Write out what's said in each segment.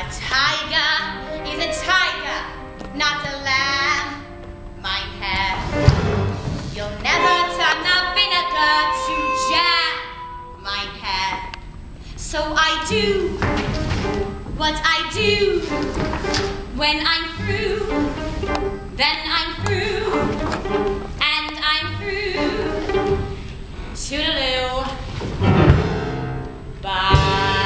tiger is a tiger, not a lamb. Mein Herr, you'll never turn the vinegar to jam. Mein Herr, so I do what I do. When I'm through, then I'm through, and I'm through. Toodaloo. Bye.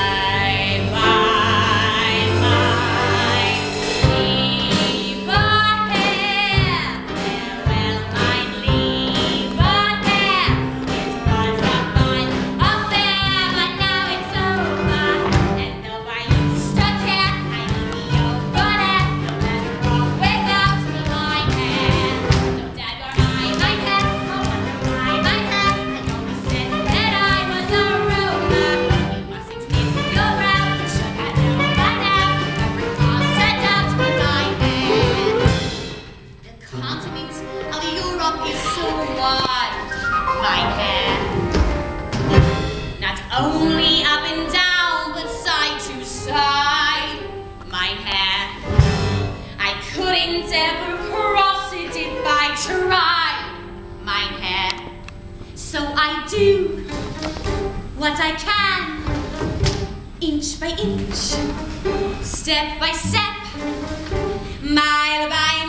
Only up and down, but side to side, mein Herr. I couldn't ever cross it if I tried, mein Herr. So I do what I can, inch by inch, step by step, mile by